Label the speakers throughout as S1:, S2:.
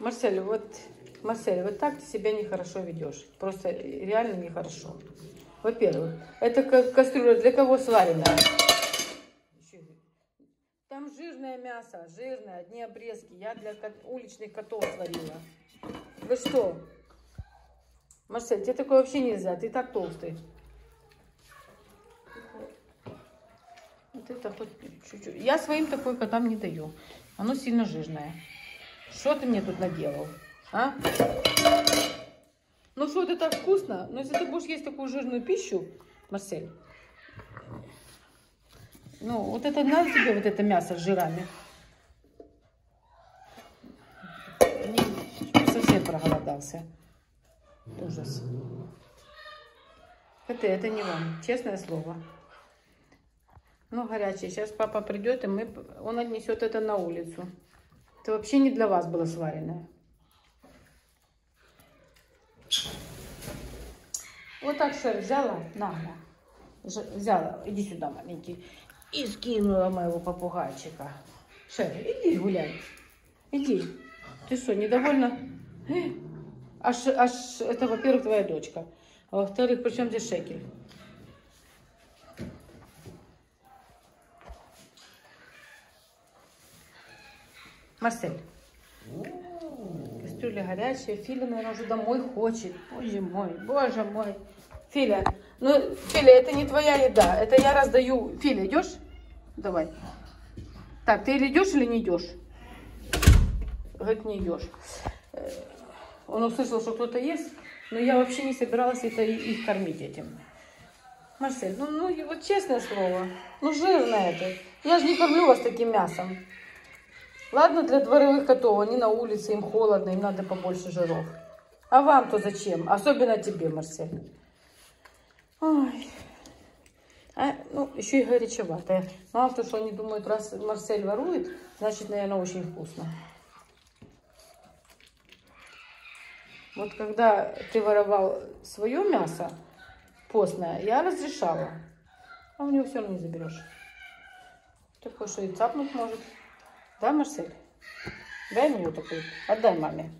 S1: Марсель, вот так ты себя нехорошо ведешь. Просто реально нехорошо. Во-первых, это кастрюля для кого сваренная? Там жирное мясо, жирное, одни обрезки. Я для уличных котов сварила. Вы что? Марсель, тебе такое вообще нельзя, ты так толстый. Вот это хоть чуть-чуть. Я своим такой котам не даю. Оно сильно жирное. Что ты мне тут наделал? А? Ну что, это так вкусно? Но если ты будешь есть такую жирную пищу, Марсель, ну вот это надо тебе, вот это мясо с жирами. Совсем проголодался. Ужас. Это не вам, честное слово. Ну, горячее. Сейчас папа придет, и он отнесет это на улицу. Это вообще не для вас было сваренное. Вот так Шер взяла, нагло. Взяла, иди сюда, маленький. И скинула моего попугайчика. Шер, иди гуляй. Иди. Ты что, недовольна? Аж это, во-первых, твоя дочка. А во-вторых, при чем здесь шекель? Марсель. Кастрюля горячая. Филя, наверное, уже домой хочет. Боже мой, боже мой. Филя, ну, Филя, это не твоя еда. Это я раздаю. Филя, идешь? Давай. Так, ты или идешь, или не идешь? Говорит, не идешь. Он услышал, что кто-то ест, но я вообще не собиралась их кормить этим. Марсель, ну вот честное слово, ну жирно это. Я же не кормлю вас таким мясом. Ладно, для дворовых котов, они на улице, им холодно, им надо побольше жиров. А вам-то зачем? Особенно тебе, Марсель. Ой. Ну, еще и горячеватая. Мало того, что они думают, раз Марсель ворует, значит, наверное, очень вкусно. Вот когда ты воровал свое мясо постное, я разрешала. А у него все равно не заберешь. Такой, что и цапнуть может. Да, Марсель? Дай мне вот такой. Отдай маме.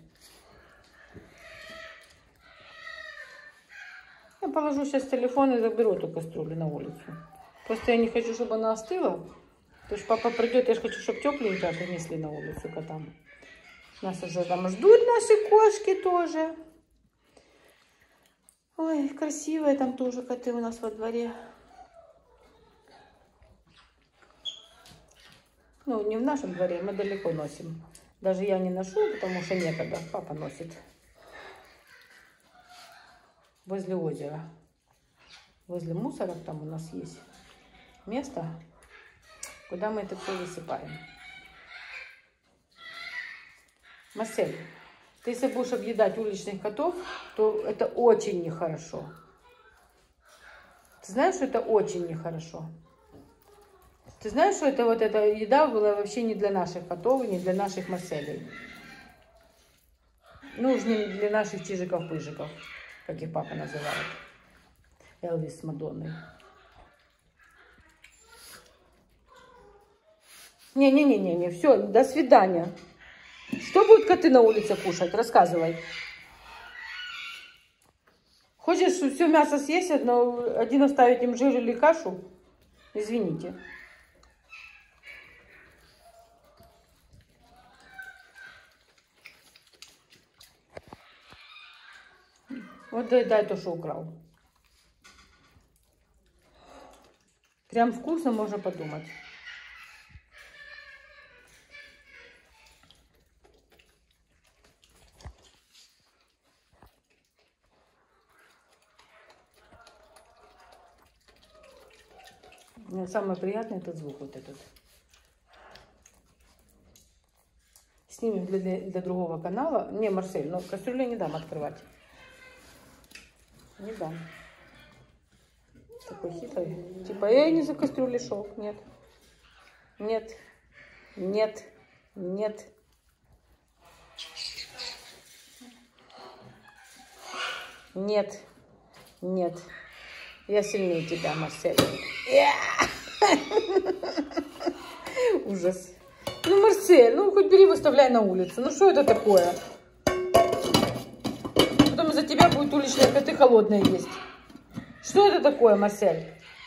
S1: Я положу сейчас телефон и заберу эту кастрюлю на улицу. Просто я не хочу, чтобы она остыла. Потому что папа придет, я же хочу, чтобы тепленькое принесли на улицу котам. Нас уже там ждут наши кошки тоже. Ой, красивые там тоже коты у нас во дворе. Ну, не в нашем дворе, мы далеко носим. Даже я не ношу, потому что некогда. Папа носит. Возле озера. Возле мусорок там у нас есть место, куда мы это все высыпаем. Марсель, ты если будешь объедать уличных котов, то это очень нехорошо. Ты знаешь, что это очень нехорошо? Ты знаешь, что это вот эта еда была вообще не для наших котов, не для наших Марселей. Ну, уж не для наших чижиков-пыжиков, как их папа называет. Элвис с Мадонной. Не, все, до свидания. Что будут коты на улице кушать? Рассказывай. Хочешь все мясо съесть, один оставить им жир или кашу? Извините. Вот дай то, что украл. Прям вкусно, можно подумать. Мне самое приятное этот звук вот этот. Снимем для другого канала. Не, Марсель, но кастрюлю не дам открывать. Не дам. Такой хитрый. Типа, я не за кастрюлей шел. Нет. Нет. Нет. Нет. Нет. Нет. Я сильнее тебя, Марсель. Ужас. Ну, Марсель. Марсель, ну хоть бери, выставляй на улицу. Ну что это такое? Потом из-за тебя будет уличные коты холодные есть. Что это такое, Марсель?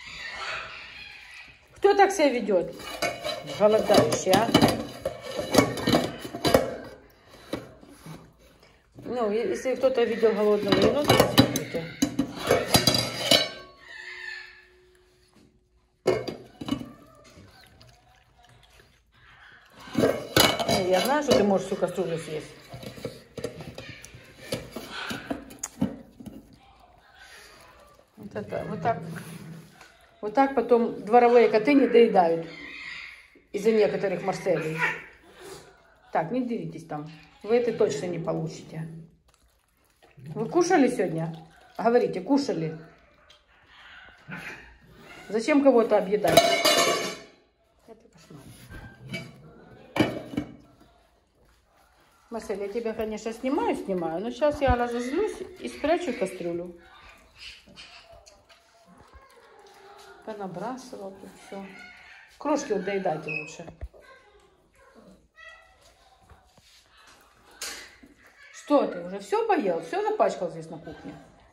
S1: Кто так себя ведет? Голодающий, а? Ну, если кто-то видел голодного енота, смотрите. Я знаю, что ты можешь всю кастрюлю съесть. Вот это, вот так потом дворовые коты не доедают из-за некоторых Марселей. Так, не дивитесь там. Вы это точно не получите. Вы кушали сегодня? Говорите, кушали. Зачем кого-то объедать? Это кошмар. Марсель, я тебя, конечно, снимаю, но сейчас я разозлюсь и спрячу кастрюлю. Понабрасывал тут все. Крошки вот доедайте лучше. Что ты, уже все поел? Все запачкал здесь на кухне?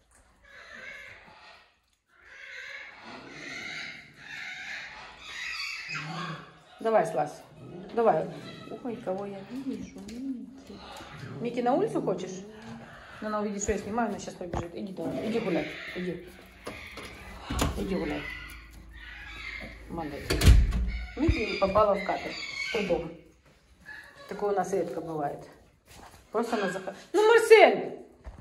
S1: Давай, слазь. Давай. Ой, кого я вижу. Микки, на улицу хочешь? Ну, она увидит, что я снимаю, она сейчас побежит. Иди давай, иди гулять. Иди. Иди гулять. Молодец. Микки попала в кадр. С трудом. Такое у нас редко бывает. Просто она заходит. Ну, Марсель!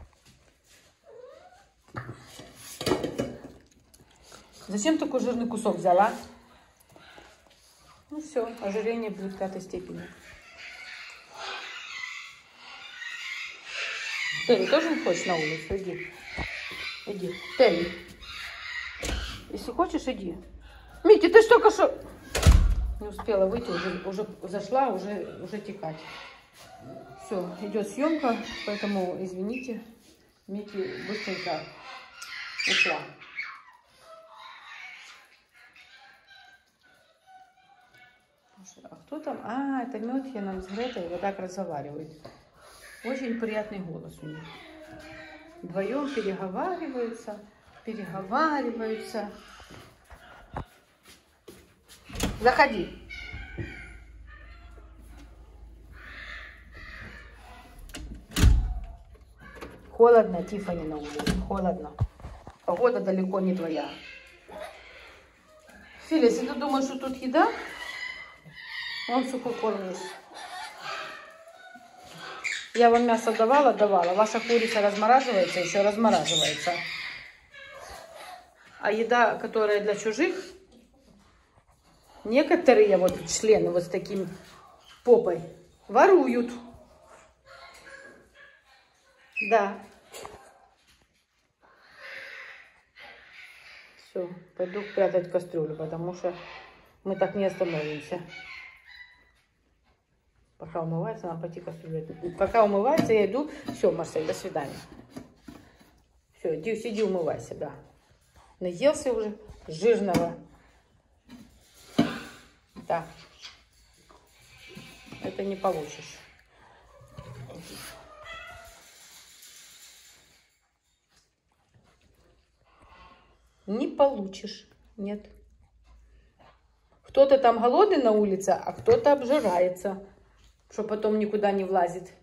S1: Зачем такой жирный кусок взяла? Ну все, ожирение будет 5-й степени. Телли, тоже не хочешь на улицу? Иди. Иди. Телли. Если хочешь, иди. Митя, ты что, кошо... Не успела выйти, уже зашла, уже текать. Все, идет съемка, поэтому извините, Микки быстренько ушла. А кто там? А, это Мётхена с Гретой вот так разговаривают. Очень приятный голос у них. Вдвоем переговариваются. Заходи. Холодно, Тиффани, на улице. Холодно. Погода далеко не твоя. Филя, если ты думаешь, что тут еда, вон сухой корм есть. Я вам мясо давала. Ваша курица размораживается, еще размораживается. А еда, которая для чужих, некоторые вот члены вот с таким попой воруют. Да. Все, пойду прятать кастрюлю, потому что мы так не остановимся. Пока умывается, надо пойти кастрюлю. Пока умывается, я иду. Все, Марсель, до свидания. Все, иди, сиди, умывайся, да. Наелся уже жирного. Да. Это не получишь. Не получишь. Нет. Кто-то там голодный на улице, а кто-то обжирается, что потом никуда не влазит.